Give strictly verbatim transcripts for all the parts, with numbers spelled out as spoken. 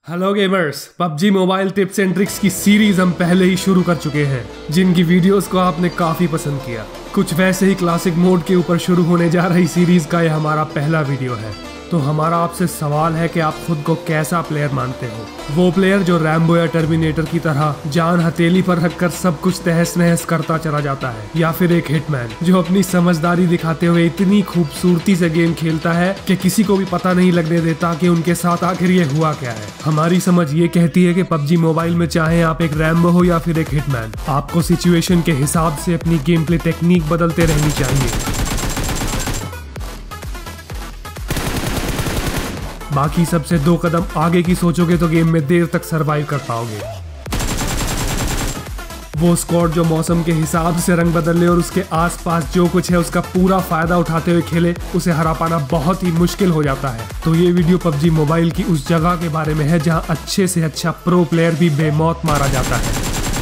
Hello gamers, PUBG mobile tips and tricks की series हम पहले ही शुरू कर चुके हैं, जिनकी वीडियोस को आपने काफी पसंद किया। कुछ वैसे ही क्लासिक मोड के ऊपर शुरू होने जा रही सीरीज का यह हमारा पहला वीडियो है। तो हमारा आपसे सवाल है कि आप खुद को कैसा प्लेयर मानते हो? वो प्लेयर जो रैम्बो या टर्मिनेटर की तरह जान हथेली पर रखकर सब कुछ तहस नहस करता चला जाता है, या फिर एक हिटमैन जो अपनी समझदारी दिखाते हुए इतनी खूबसूरती से गेम खेलता है कि किसी को भी पता नहीं लगने देता कि उनके साथ आखिर ये हुआ क्या है। हमारी समझ ये कहती है कि पबजी मोबाइल में चाहे आप एक रैम्बो हो या फिर एक हिटमैन, आपको सिचुएशन के हिसाब से अपनी गेम प्ले टेक्निक बदलते रहनी चाहिए। बाकी सबसे दो कदम आगे की सोचोगे तो गेम में देर तक सरवाइव कर पाओगे। वो स्क्वाड जो मौसम के हिसाब से रंग बदल ले और उसके आसपास जो कुछ है उसका पूरा फायदा उठाते हुए खेले, उसे हरा पाना बहुत ही मुश्किल हो जाता है। तो ये वीडियो पबजी मोबाइल की उस जगह के बारे में है जहां अच्छे से अच्छा प्रो प्लेयर भी बेमौत मारा जाता है।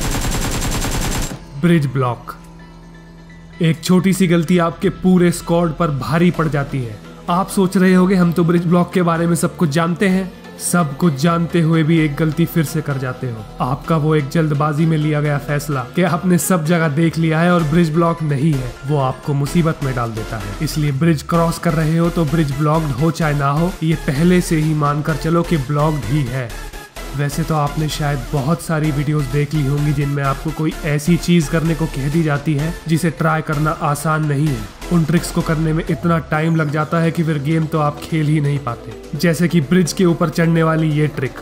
Bridge block. एक छोटी सी गलती आपके पूरे स्क्वाड पर भारी पड़ जाती है। आप सोच रहे होंगे हम तो ब्रिज ब्लॉक के बारे में सब कुछ जानते हैं। सब कुछ जानते हुए भी एक गलती फिर से कर जाते हो। आपका वो एक जल्दबाजी में लिया गया फैसला कि आपने सब जगह देख लिया है और ब्रिज ब्लॉक नहीं है, वो आपको मुसीबत में डाल देता है। इसलिए ब्रिज क्रॉस कर रहे हो तो ब्रिज ब्लॉक्ड हो चाहे ना हो, ये पहले से ही मानकर चलो कि ब्लॉक्ड ही है। वैसे तो आपने शायद बहुत सारी वीडियोस देख ली होंगी जिनमें आपको कोई ऐसी चीज करने को कह दी जाती है जिसे ट्राई करना आसान नहीं है। उन ट्रिक्स को करने में इतना टाइम लग जाता है कि फिर गेम तो आप खेल ही नहीं पाते। जैसे कि ब्रिज के ऊपर चढ़ने वाली ये ट्रिक।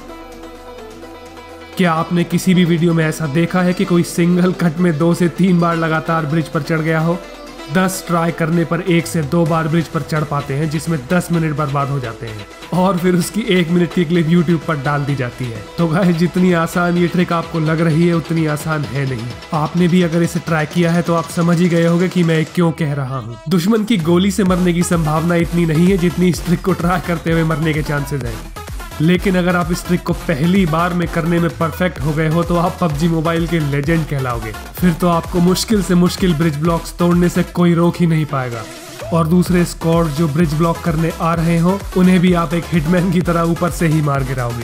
क्या आपने किसी भी वीडियो में ऐसा देखा है कि कोई सिंगल कट में दो से तीन बार लगातार ब्रिज पर चढ़ गया हो? दस ट्राई करने पर एक से दो बार ब्रिज पर चढ़ पाते हैं, जिसमें दस मिनट बर्बाद हो जाते हैं और फिर उसकी एक मिनट की क्लिप यूट्यूब पर डाल दी जाती है। तो गाइस, जितनी आसान ये ट्रिक आपको लग रही है उतनी आसान है नहीं। आपने भी अगर इसे ट्राई किया है तो आप समझ ही गए होंगे कि मैं क्यों कह रहा हूँ। दुश्मन की गोली से मरने की संभावना इतनी नहीं है जितनी इस ट्रिक को ट्राई करते हुए मरने के चांसेस है। लेकिन अगर आप इस ट्रिक को पहली बार में करने में परफेक्ट हो गए हो तो आप पबजी मोबाइल के लेजेंड कहलाओगे। फिर तो आपको मुश्किल से मुश्किल ब्रिज ब्लॉक्स तोड़ने से कोई रोक ही नहीं पाएगा। और दूसरे स्क्वाड जो ब्रिज ब्लॉक करने आ रहे हो उन्हें भी आप एक हिटमैन की तरह ऊपर से ही मार गिराओगे।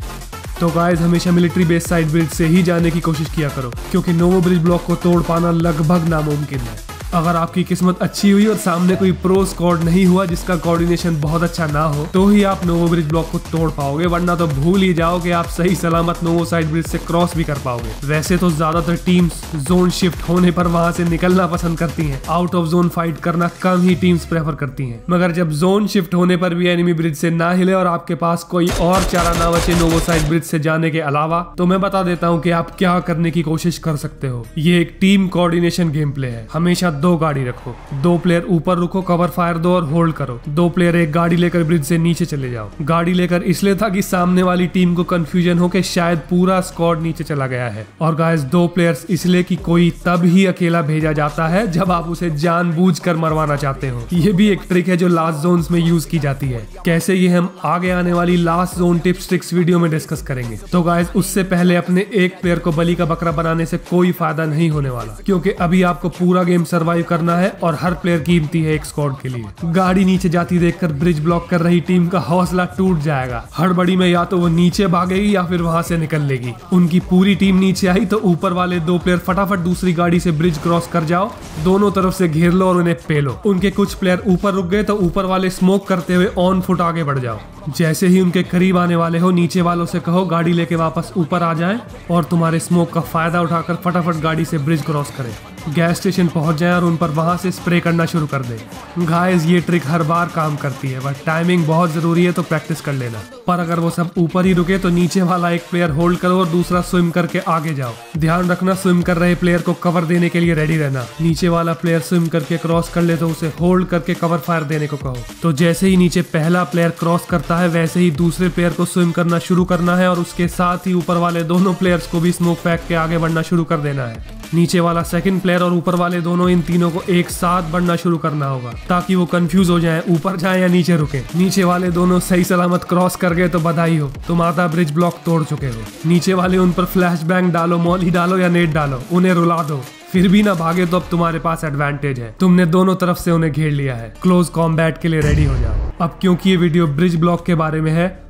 तो गाइस, हमेशा मिलिट्री बेस साइड ब्रिज से ही जाने की कोशिश किया करो, क्योंकि नोवो ब्रिज ब्लॉक को तोड़ पाना लगभग नामुमकिन है। अगर आपकी किस्मत अच्छी हुई और सामने कोई प्रो स्क्वाड नहीं हुआ जिसका कोऑर्डिनेशन बहुत अच्छा ना हो, तो ही आप नोवो ब्रिज ब्लॉक को तोड़ पाओगे, वरना तो भूल ही जाओ कि आप सही सलामत नोवो साइड ब्रिज से क्रॉस भी कर पाओगे। वैसे तो ज्यादातर टीम्स जोन शिफ्ट होने पर वहां से निकलना पसंद करती हैं। आउट ऑफ जोन फाइट करना कम ही टीम्स प्रेफर करती हैं। मगर जब जोन शिफ्ट होने पर भी एनिमी ब्रिज से ना हिले और आपके पास कोई और चारा ना बचे नोवो साइड ब्रिज से जाने के अलावा, तो मैं बता देता हूँ कि आप क्या करने की कोशिश कर सकते हो। ये एक टीम कोऑर्डिनेशन गेम प्ले है। हमेशा दो गाड़ी रखो, दो प्लेयर ऊपर रुको, कवर फायर दो और होल्ड करो। दो प्लेयर एक गाड़ी लेकर ब्रिज से नीचे चले जाओ। गाड़ी लेकर इसलिए था कि सामने वाली टीम को कंफ्यूजन हो कि शायद पूरा स्क्वाड नीचे चला गया है। और गाइस, दो प्लेयर्स इसलिए कि कोई तब ही अकेला भेजा जाता है जब आप उसे जानबूझकर मरवाना चाहते हो। ये भी एक ट्रिक है जो लास्ट जोन्स में यूज की जाती है। कैसे, ये हम आगे आने वाली last zone tips tricks video में डिस्कस करेंगे। तो गाइस, उससे पहले अपने एक प्लेयर को बलि का बकरा बनाने से कोई फायदा नहीं होने वाला, क्योंकि अभी आपको पूरा गेम सर्वाइव करना है और हर प्लेयर कीमती है एक स्क्वाड के लिए। गाड़ी नीचे जाती देखकर ब्रिज ब्लॉक कर रही टीम का हौसला टूट जाएगा। हड़बड़ी में या तो वो नीचे भागेगी या फिर वहां से निकल लेगी। उनकी पूरी टीम नीचे आई तो ऊपर वाले दो प्लेयर फटाफट दूसरी गाड़ी से ब्रिज क्रॉस कर जाओ, दोनों तरफ से घेर लो और उन्हें पेलो। उनके कुछ प्लेयर ऊपर रुक गए तो ऊपर वाले स्मोक करते हुए ऑन फुट आगे बढ़ जाओ। जैसे ही उनके करीब आने वाले हो, नीचे वालों से कहो गाड़ी लेके वापस ऊपर आ जाएं और तुम्हारे स्मोक का फायदा उठाकर फटाफट गाड़ी से ब्रिज क्रॉस करें। गैस स्टेशन पहुंच जाए और उन पर वहां से स्प्रे करना शुरू कर दे। गाइस, ये ट्रिक हर बार काम करती है, बट टाइमिंग बहुत जरूरी है, तो प्रैक्टिस कर लेना। पर अगर वो सब ऊपर ही रुके तो नीचे वाला एक प्लेयर होल्ड करो और दूसरा स्विम करके आगे जाओ। ध्यान रखना, स्विम कर रहे प्लेयर को कवर देने के लिए रेडी रहना। नीचे वाला प्लेयर स्विम करके क्रॉस कर ले तो उसे होल्ड करके कवर फायर देने को कहो। तो जैसे ही नीचे पहला प्लेयर क्रॉस करता है, वैसे ही दूसरे प्लेयर को स्विम करना शुरू करना है और उसके साथ ही ऊपर वाले दोनों प्लेयर्स को भी स्मोक फेंक के आगे बढ़ना शुरू कर देना है। नीचे वाला सेकंड प्लेयर और ऊपर वाले दोनों, इन तीनों को एक साथ बढ़ना शुरू करना होगा ताकि वो कंफ्यूज हो जाएं, ऊपर जाएं या नीचे रुके। नीचे वाले दोनों सही सलामत क्रॉस कर गए तो बधाई हो, तुम आधा ब्रिज ब्लॉक तोड़ चुके हो। नीचे वाले उन पर फ्लैश बैंग डालो, मॉली डालो या नेट डालो, उन्हें रुला दो। फिर भी ना भागे तो अब तुम्हारे पास एडवांटेज है, तुमने दोनों तरफ से उन्हें घेर लिया है। क्लोज कॉम्बैट के लिए रेडी हो जाओ। अब क्योंकि ये वीडियो ब्रिज ब्लॉक के बारे में है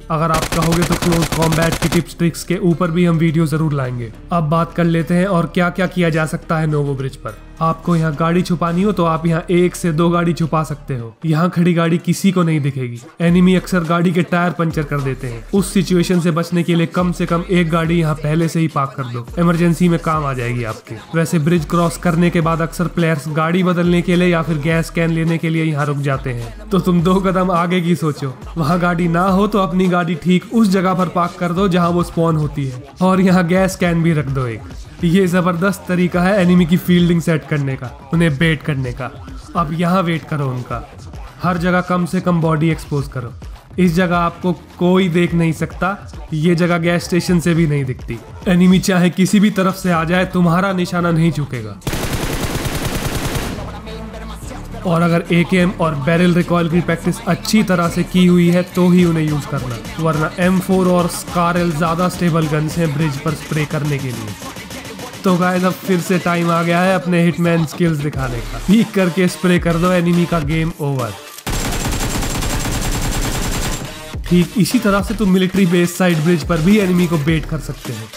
अगर आप कहोगे तो क्लोज कॉम्बैट की टिप्स ट्रिक्स के ऊपर भी हम वीडियो जरूर लाएंगे। अब बात कर लेते हैं और क्या क्या किया जा सकता है नोवो ब्रिज पर। आपको यहाँ गाड़ी छुपानी हो तो आप यहाँ एक से दो गाड़ी छुपा सकते हो। यहाँ खड़ी गाड़ी किसी को नहीं दिखेगी। एनिमी अक्सर गाड़ी के टायर पंचर कर देते हैं। उस सिचुएशन से बचने के लिए कम से कम एक गाड़ी यहाँ पहले से ही पार्क कर दो, इमरजेंसी में काम आ जाएगी आपके। वैसे ब्रिज क्रॉस करने के बाद अक्सर प्लेयर्स गाड़ी बदलने के लिए या फिर गैस कैन लेने के लिए यहाँ रुक जाते हैं, तो तुम दो कदम आगे की सोचो। वहाँ गाड़ी ना हो तो अपनी गाड़ी ठीक उस जगह पर पार्क कर दो जहाँ वो स्पॉन होती है, और यहाँ गैस कैन भी रख दो एक। ये जबरदस्त तरीका है एनिमी की फील्डिंग सेट करने का, उन्हें बेट करने का। अब यहाँ वेट करो उनका। हर जगह कम से कम बॉडी एक्सपोज करो। इस जगह आपको कोई देख नहीं सकता। ये जगह गैस स्टेशन से भी नहीं दिखती। एनिमी चाहे किसी भी तरफ से आ जाए, तुम्हारा निशाना नहीं चुकेगा। और अगर ए के एम और बैरल रिकॉइल की प्रैक्टिस अच्छी तरह से की हुई है तो ही उन्हें यूज करना, वरना एम फोर और स्कारल ज्यादा स्टेबल गन्स हैं ब्रिज पर स्प्रे करने के लिए। तो गाइस अब फिर से टाइम आ गया है अपने हिटमैन स्किल्स दिखाने का। पीक करके स्प्रे कर दो, एनिमी का गेम ओवर। ठीक इसी तरह से तुम मिलिट्री बेस साइड ब्रिज पर भी एनिमी को बेट कर सकते हो।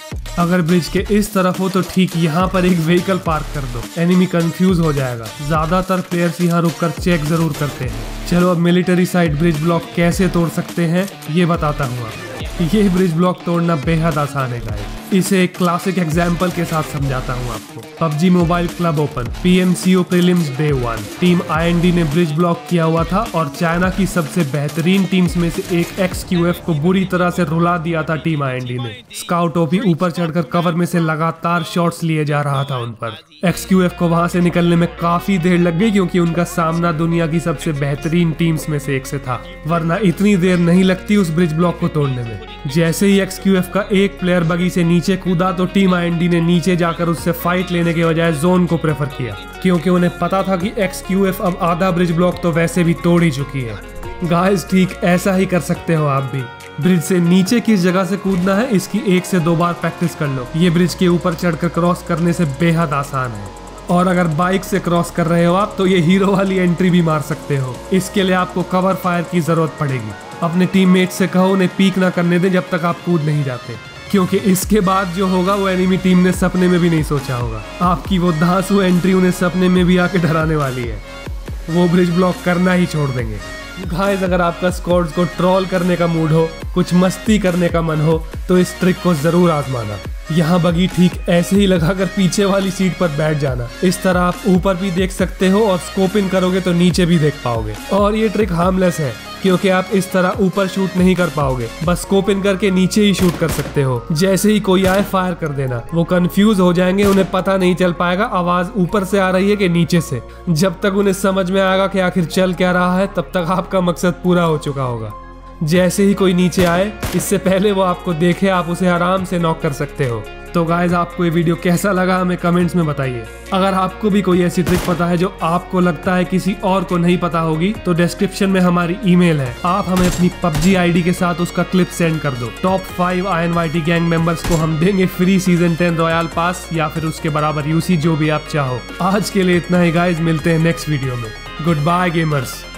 अगर ब्रिज के इस तरफ हो तो ठीक यहाँ पर एक व्हीकल पार्क कर दो, एनिमी कंफ्यूज हो जाएगा। ज्यादातर प्लेयर्स यहाँ रुककर चेक जरूर करते हैं। चलो अब मिलिट्री साइड ब्रिज ब्लॉक कैसे तोड़ सकते हैं ये बताता हूँ। ये ब्रिज ब्लॉक तोड़ना बेहद आसान है गाइस। इसे एक क्लासिक एग्जाम्पल के साथ समझाता हूँ आपको। PUBG mobile club open P M C O prelims day one, team I N D ने ब्रिज ब्लॉक किया हुआ था और चाइना की सबसे बेहतरीन टीम्स में से एक एक्स क्यू एफ को बुरी तरह से रुला दिया था टीम आई एन डी ने। स्काउट ओपी ऊपर चढ़कर कवर में से लगातार शॉट्स लिए जा रहा था उन पर। एक्स क्यू एफ को वहां से निकलने में काफी देर लग गई क्योंकि उनका सामना दुनिया की सबसे बेहतरीन टीम्स में से एक से था, वरना इतनी देर नहीं लगती उस ब्रिज ब्लॉक को तोड़ने में। जैसे ही एक्स क्यू एफ का एक प्लेयर बगी से नीचे कूदा तो टीम आई एन डी ने नीचे जाकर उससे फाइट लेने के बजाय जोन को प्रेफर किया, क्योंकि उन्हें पता था कि एक्स क्यू एफ अब आधा ब्रिज ब्लॉक तो वैसे भी तोड़ ही चुकी है। गाइस ठीक ऐसा ही कर सकते हो आप भी। ब्रिज से नीचे किस जगह से कूदना है इसकी एक से दो बार प्रैक्टिस कर लो। ये ब्रिज के ऊपर चढ़कर क्रॉस करने से बेहद आसान है। और अगर बाइक से क्रॉस कर रहे हो आप तो ये हीरो वाली एंट्री भी मार सकते हो। इसके लिए आपको कवर फायर की जरूरत पड़ेगी। अपने टीममेट से कहो उन्हें पीक ना करने दें जब तक आप कूद नहीं जाते, क्योंकि इसके बाद जो होगा वो एनिमी टीम ने सपने में भी नहीं सोचा होगा। आपकी वो धांसू एंट्री उन्हें सपने में भी आके डराने वाली है। वो ब्रिज ब्लॉक करना ही छोड़ देंगे। गाइस अगर आपका स्क्वाड्स को ट्रोल करने का मूड हो, कुछ मस्ती करने का मन हो, तो इस ट्रिक को जरूर आजमाना। यहाँ बगी ठीक ऐसे ही लगाकर पीछे वाली सीट पर बैठ जाना। इस तरह आप ऊपर भी देख सकते हो और स्कोप इन करोगे तो नीचे भी देख पाओगे। और ये ट्रिक हार्मलेस है क्योंकि आप इस तरह ऊपर शूट नहीं कर पाओगे, बस स्कोप इन करके नीचे ही शूट कर सकते हो। जैसे ही कोई आए फायर कर देना। वो कंफ्यूज हो जाएंगे, उन्हें पता नहीं चल पाएगा आवाज ऊपर से आ रही है कि नीचे से। जब तक उन्हें समझ में आएगा कि आखिर चल क्या रहा है तब तक आपका मकसद पूरा हो चुका होगा। जैसे ही कोई नीचे आए, इससे पहले वो आपको देखे, आप उसे आराम से नॉक कर सकते हो। तो गाइज आपको ये वीडियो कैसा लगा हमें कमेंट्स में बताइए। अगर आपको भी कोई ऐसी ट्रिक पता है जो आपको लगता है किसी और को नहीं पता होगी तो डिस्क्रिप्शन में हमारी ईमेल है, आप हमें अपनी पबजी आईडी के साथ उसका क्लिप सेंड कर दो। Top five I N Y T gang members को हम देंगे free season ten royale pass या फिर उसके बराबर यूसी, जो भी आप चाहो। आज के लिए इतना ही गाइज, मिलते हैं नेक्स्ट वीडियो में। Good bye gamers.